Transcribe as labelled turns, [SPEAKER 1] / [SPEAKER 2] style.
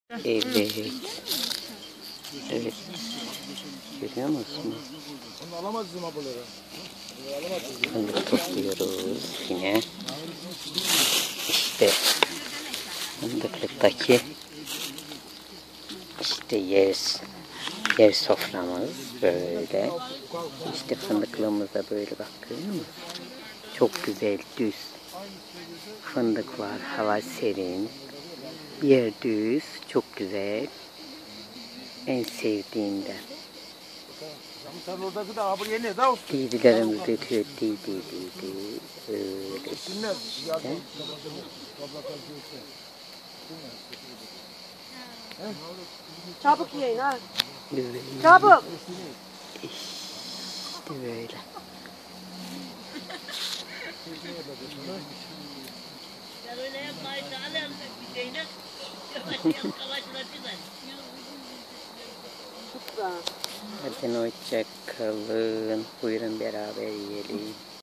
[SPEAKER 1] Evet. Evet. Görüyor musunuz? Fındık topluyoruz yine. İşte fındıklıktaki yer soframız böyle. İşte fındıklığımızda böyle bak, görüyor musun? Çok güzel düz fındık var. Hava serin. Yer düz. Çok güzel. En sevdiğimden. Diydilerimiz ötüyor. Öyle işte.
[SPEAKER 2] Çabuk yiyin ha. Çabuk.
[SPEAKER 1] İşte böyle. Hadi hoşça kalın. Buyurun beraber yiyelim.